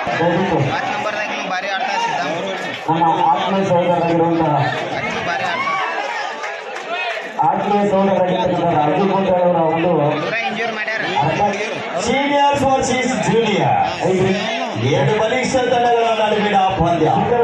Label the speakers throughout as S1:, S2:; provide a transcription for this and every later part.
S1: ಭಾರಿ ಆಡ್ತಾ
S2: ನಮ್ಮ ಆತ್ಮೀಯ ಸಹೋದರರಾಗಿರುವಂತಹ ಆತ್ಮೀಯ ಸಹೋದರರಾಗಿರ್ತಕ್ಕಂಥ ರಾಜು ಗೋಂಜಾಳ್ ಅವರ ಒಂದು
S3: ಸೀನಿಯರ್ಸ್ ವರ್ಸಸ್ ಜೂನಿಯರ್ ಎರಡು ಬಲಿಷ್ಠ ತಂಡಗಳ ನಡುವಿನ ಪಂದ್ಯ.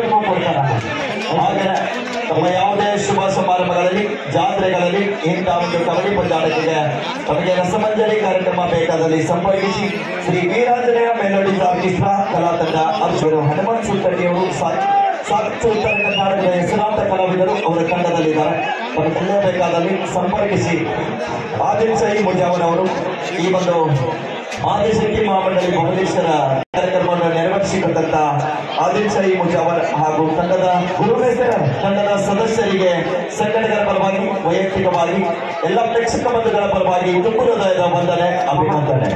S3: ಹಾಗೆ ತಮ್ಮ ಯಾವುದೇ ಶುಭ ಸಮಾರಂಭಗಳಲ್ಲಿ ಜಾತ್ರೆಗಳಲ್ಲಿ ಇಂತಹ ಒಂದು ಕಬಡ್ಡಿ ಪಂದ್ಯಾಟಕ್ಕೆ ತಮಗೆ ರಸಮಂಜರಿ ಕಾರ್ಯಕ್ರಮ ಬೇಕಾದಲ್ಲಿ ಸಂಪರ್ಕಿಸಿ. ಶ್ರೀ ವೀರಾಂಜನೇಯ ಮೆಲೋಡಿಸ್ ಆರ್ಕೆಸ್ಟ್ರಾ ಕಲಾ ತಂಡ ಅರ್ಜುನ ಹನುಮಂತ್ ಸುತ್ತಡಿಯವರು ಸಾಕಷ್ಟು ಉತ್ತರ ಕರ್ನಾಟಕದ ಹೆಸರಾಂತ ಕಲಾವಿದರು ಅವರ ತಂಡದಲ್ಲಿದ್ದಾರೆ. ತಮಗೆ ಬೇಕಾದಲ್ಲಿ ಸಂಪರ್ಕಿಸಿ. ಆದಿಲ್ ಸಹಿ ಮುಜಾವರ್ ಈ ಒಂದು ಆದಿಶಕ್ತಿ ಮಹಾಮಂಡಳಿ ಭುವನೇಶ್ವರ ಕಾರ್ಯಕ್ರಮವನ್ನು ನೆರವೇರಿಸಿಕೊಂಡಂತ ಆದಿಲ್ ಸಹಿ ಮುಜಾವರ್ ಹಾಗೂ ತಂಡದ ಸದಸ್ಯರಿಗೆ ಸಂಘಟಕರ ಪರವಾಗಿ ವೈಯಕ್ತಿಕವಾಗಿ ಎಲ್ಲ ಪ್ರೇಕ್ಷಕ ಬಂಧುಗಳ ಪರವಾಗಿ ತುಂಬು ಹೃದಯದ ವಂದನೆ, ಅಭಿನಂದನೆ.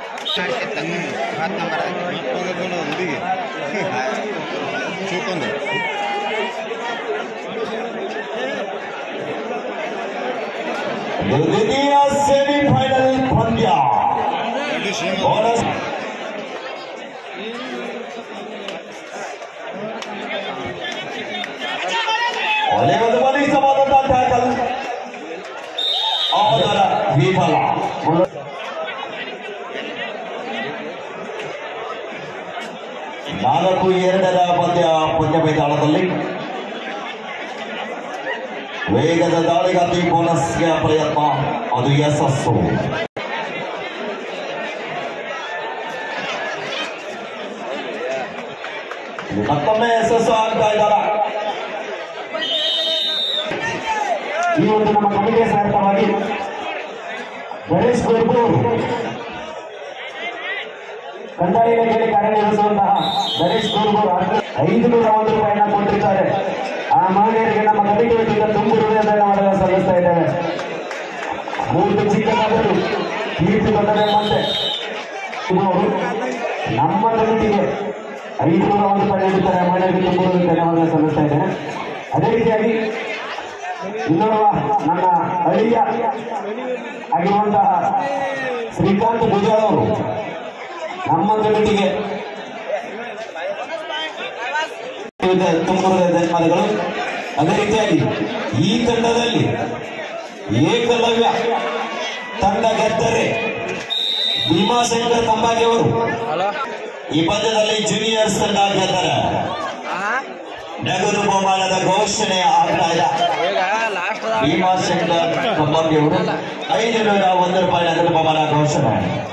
S3: ದ್ವಿತೀಯ ಸೆಮಿಫೈನಲ್ ಪಂದ್ಯ. ಒಂದು ಬಲಿಷ್ಠವಾದಂತಹ ಟ್ಯಾಕಲ್ ಅದರ ವಿಫಲ. 4-2 ಪಂದ್ಯ ಮೈದಾನದಲ್ಲಿ ವೇಗದ ದಾಳಿಗಾಗಿ ಬೋನಸ್ಗೆ ಪ್ರಯತ್ನ, ಅದು ಯಶಸ್ಸು. ಮತ್ತೊಮ್ಮೆ ಯಶಸ್ಸು ಆಗ್ತಾ ಇದ್ದಾರ.
S2: ಈ ಒಂದು ನಮ್ಮ ಕಮಿಟಿಯ ಸಹಾಯಕವಾಗಿ ಗಣೇಶ್ ಗೋರ್ಬು ಕಂದಾಯ ಇಲಾಖೆಯಲ್ಲಿ ಕಾರ್ಯನಿರ್ವಹಿಸುವಂತಹ ಗಣೇಶ್ ಗೋರ್ಬು 501 ರೂಪಾಯಿನ ಕೊಟ್ಟಿದ್ದಾರೆ. ಆ ಮಹಿಳೆಯರಿಗೆ ನಮ್ಮ ಕಮಿಟಿ ವತಿಯಿಂದ ತುಂಬು ಹೃದಯದ ಸಲ್ಲಿಸ್ತಾ ಇದ್ದೇವೆ. ಮೂರ್ತಿ ಚಿಕ್ಕದಾದರೂ ಕೀರ್ತಿ ದೊಡ್ಡದೆಂಬಂತೆ ನಮ್ಮ ಕಮಿಟಿಗೆ 501 ರೂಪಾಯಿ ನೀಡುತ್ತಾರೆ. ಮಹಿಳೆಯರಿಗೆ ತುಂಬು ಧನ್ಯವಾದ ಸಲ್ಲಿಸ್ತಾ ಇದ್ದೇನೆ. ಅದೇ ರೀತಿಯಾಗಿ ಇನ್ನೋರ್ವ ನನ್ನ ಅಳಿಯ ಆಗಿರುವಂತಹ ಶ್ರೀಕಾಂತ್ ಗುಜಾಳ್ ಅವರು ನಮ್ಮ ಕಮಿಟಿಗೆ ತುಂಬು ಧನ್ಯವಾದಗಳು. ಅದೇ ರೀತಿಯಾಗಿ ಈ ತಂಡದಲ್ಲಿ ಏಕಲವ್ಯ ತಂಡ ಗೆದ್ದರೆ ಭೀಮಾಶಂಕರ್ ತಂಬಾಗಿ ಅವರು
S3: ಈ ಪಂದ್ಯದಲ್ಲಿ ಜೂನಿಯರ್ಸ್ ತಂಡ ಗೆದ್ದರೆ ನಗದು ಬಹುಮಾನದ ಘೋಷಣೆ ಆಗ್ತಾ ಇದೆ. ಭೀಮಾಶಂಕರ್ ತಂಬಾಗಿ ಅವರು 501 ರೂಪಾಯಿ ನಗದು ಬಹುಮಾನ ಘೋಷಣೆ.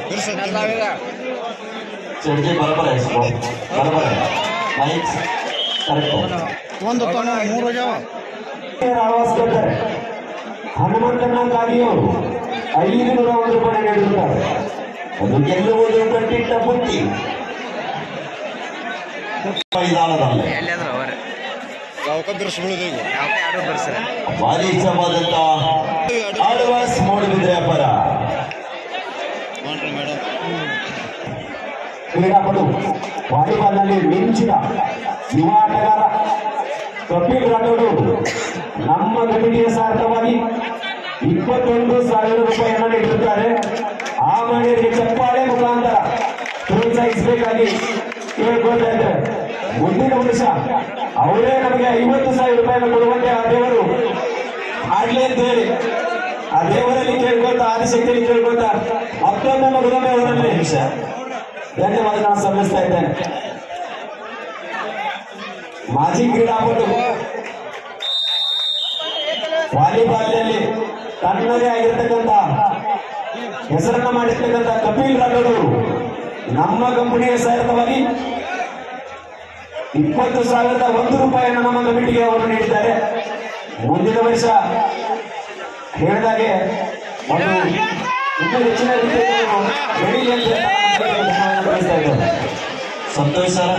S3: ಚರ್ಚೆ ಬರಬರ ಬರಬರ ಮೈಕ್
S2: ಹನುಮಂತನ ಕಾಗಿಯವರು 501 ರೂಪಾಯಿ ನೀಡಿರುತ್ತಾರೆ.
S3: ಅದು ಗೆಲ್ಲುವುದು ಕಟ್ಟಿಟ್ಟ ಬುತ್ತಿ. ಮೈದಾನದಲ್ಲಿ ಬಾಲಿಷ್ಠವಾದಂತ ಆಳ್ವಾಸ್ ಮೂಡುಬಿದ್ರೆ ಪರ
S2: ಕ್ರೀಡಾಪಟು ವಾಲಿಬಾಲ್ನಲ್ಲಿ ಮಿಂಚಿದ ಯುವ ಆಟಗಾರ ಕಪಿಲ್ ರಾಠೋಡ್ ನಮ್ಮ ಕಮಿಟಿಯ ಸಾರ್ಥಕವಾಗಿ 21,000 ರೂಪಾಯಿಯನ್ನು ನೀಡಿರುತ್ತಾರೆ. ಆ ಮಹಿಳೆಯರಿಗೆ ಚಪ್ಪಾಳೆ ಮುಖಾಂತರ ಪ್ರೋತ್ಸಾಹಿಸಬೇಕಾಗಿ ಕೇಳ್ಕೊಳ್ತಾ ಇದ್ದಾರೆ. ಮುಂದಿನ ವರ್ಷ ಅವರೇ ನಮಗೆ 50,000 ರೂಪಾಯಿಯನ್ನು ಕೊಡುವಂತೆ ಆ ದೇವರು ಆಗ್ಲಿ ಅಂತ ಹೇಳಿ ಆ ದೇವರಲ್ಲಿ ಕೇಳ್ಕೊಳ್ತಾ, ಆದಿಶಕ್ತಿಯಲ್ಲಿ ಕೇಳ್ಕೊಳ್ತಾ ಮತ್ತೊಮ್ಮೆ ಮಗದೊಮ್ಮೆ ಅವರಲ್ಲಿ ಧನ್ಯವಾದ ಸಲ್ಲಿಸ್ತಾ ಇದ್ದೇನೆ. ಮಾಜಿ ಕ್ರೀಡಾಪಟು ವಾಲಿಬಾಲ್ನಲ್ಲಿ ತನ್ನದೇ ಆಗಿರ್ತಕ್ಕಂಥ ಹೆಸರನ್ನ ಮಾಡಿರ್ತಕ್ಕಂಥ ಕಪಿಲ್ ರಾಠೋಡ್ ಅವರು ನಮ್ಮ ಕಂಪನಿಯ ಸಹಾಯಕವಾಗಿ 20,001 ರೂಪಾಯಿಯನ್ನು ನಮ್ಮ ಕಮಿಟಿಗೆ ಅವರು ನೀಡಿದ್ದಾರೆ. ಮುಂದಿನ ವರ್ಷ ಹೇಳಿದಾಗೆ ಒಂದು ಇನ್ನೂ ಹೆಚ್ಚಿನ ರೀತಿಯಲ್ಲಿ
S3: ಸಂತೋಷ್ ಸರ್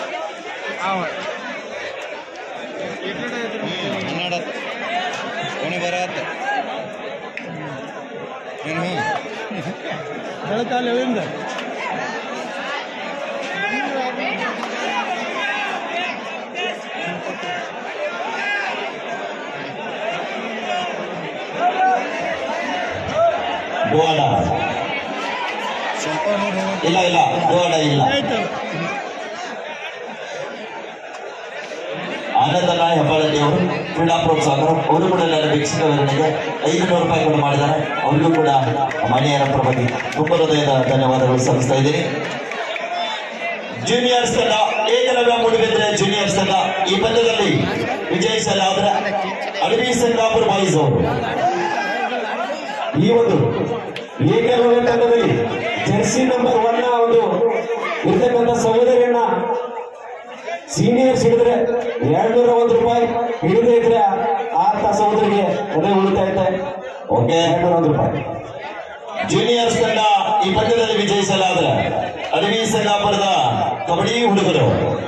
S3: ಗೋಡ ಇಲ್ಲ ಗೋಡ ಇಲ್ಲ ಪ್ರೋತ್ಸಾಹ ಅವರು ಕೂಡ ಎಲ್ಲ ವೀಕ್ಷಕ ವಿವರಣೆಗೆ 500 ರೂಪಾಯಿಗಳು ಮಾಡಿದ್ದಾರೆ. ಅವರಿಗೂ ಕೂಡ ಮನೆಯರ ಪರವಾಗಿ ತುಂಬ ಹೃದಯದ ಧನ್ಯವಾದಗಳು ಸಲ್ಲಿಸ್ತಾ ಇದ್ದೀನಿ. ಜೂನಿಯರ್ಸ್ ತಂಡ ಏಕಲವ್ಯ ಮೂಡಿಗೆರೆ ಜೂನಿಯರ್ಸ್ ತಂಡ ಈ ಪಂದ್ಯದಲ್ಲಿ ವಿಜಯಿಸಲಾದರೆ ಅಡವಿ ಸಂಗಾಪುರ ಬಾಯ್ಸ್ ಅವರು
S2: ಈ ಒಂದು ಏಕಲವ್ಯ ತಂಡದಲ್ಲಿ ಜೆರ್ಸಿ ನಂಬರ್ 1 ಒಂದು ಇರ್ತಕ್ಕಂಥ ಸಹೋದರಿಯನ್ನ ಸೀನಿಯರ್ಸ್ ಹಿಡಿದ್ರೆ 201 ರೂಪಾಯಿ, ಹಿಡಿದೇ ಇದ್ರೆ ಆತ ಸಹೋದರಿಗೆ ಅದೇ ಉಳಿತಾಯ.
S3: ಓಕೆ,
S2: 201 ರೂಪಾಯಿ.
S3: ಜೂನಿಯರ್ಸ್ ತಂಡ ಈ ಪಂದ್ಯದಲ್ಲಿ ವಿಜಯಿಸಲಾದರೆ ಅಡವಿ ಸಂಗಾಪುರದ ಕಬಡ್ಡಿ ಹುಡುಗರು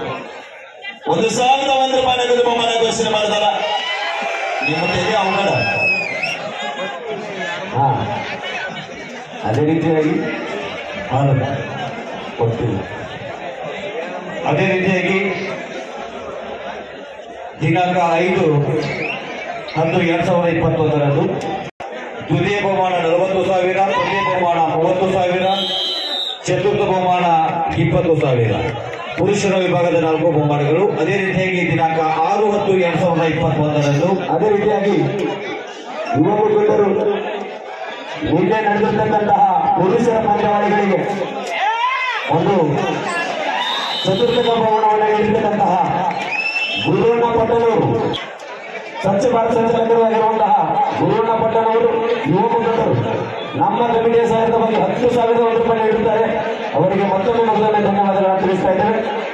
S3: 1,001 ರೂಪಾಯಿ ನಗದು ಬಹುಮಾನ ಘೋಷಣೆ ಮಾಡಿದಾರ. ನಿಮ್ಮ ತೆಗೆ ಅವಘಡ.
S2: ಅದೇ ರೀತಿಯಾಗಿ ಕೊಡ್ತೀವಿ.
S1: ಅದೇ ರೀತಿಯಾಗಿ ದಿನಾಂಕ 5/10/2021 ದ್ವಿತೀಯ ಬಹುಮಾನ 40,000, ತೃತೀಯ ಬಹುಮಾನ 30,000, ಚತುರ್ಥ ಬಹುಮಾನ 20,000. ಪುರುಷರ ವಿಭಾಗದ 4 ಬಹುಮಾನಗಳು. ಅದೇ ರೀತಿಯಾಗಿ ದಿನಾಂಕ 6/10/2021
S2: ಅದೇ ರೀತಿಯಾಗಿ ಯುವ ಮುಖಂಡರು ಮುಂದೆ ನಡೆದಿರ್ತಕ್ಕಂತಹ ಪುರುಷರ ಪಂದ್ಯಾವಳಿಗಳಿಗೆ ಒಂದು ಚತುರ್ಥ ಬಹುಮಾನವನ್ನು ನೀಡಿರ್ತಕ್ಕಂತಹ ಗುರುವಣ್ಣ ಪಟ್ಟಣವರು, ಸ್ವಚ್ಛ ಭಾರತ ಸಂಚಾಲಕರಾಗಿರುವಂತಹ ಗುರುವಣ್ಣ ಪಟ್ಟಣವರು ಯುವ ಮುಖಂಡರು ನಮ್ಮ ಕಮಿಟಿಯ ಸಹಾಯದ ಬಗ್ಗೆ 10,001 ರೂಪಾಯಿ ನೀಡುತ್ತಾರೆ. ಅವರಿಗೆ ಮತ್ತೊಮ್ಮೆ ಧನ್ಯವಾದಗಳನ್ನು ತಿಳಿಸ್ತಾ ಇದ್ದೇವೆ.